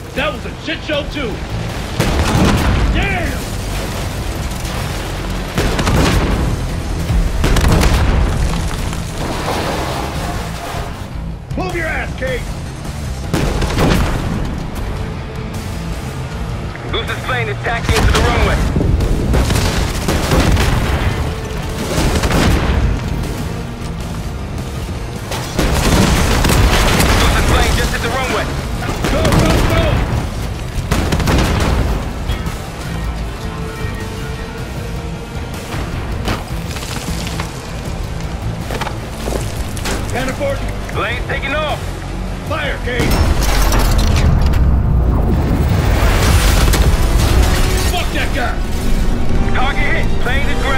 That was a shit show too. Damn! Move your ass, Kate! Luce's plane is taxiing into the runway. Luce's plane just hit the runway. Go, go, go! Can't afford it. Plane's taking off. Fire, Kate! Fuck that guy! Target hit. Plane is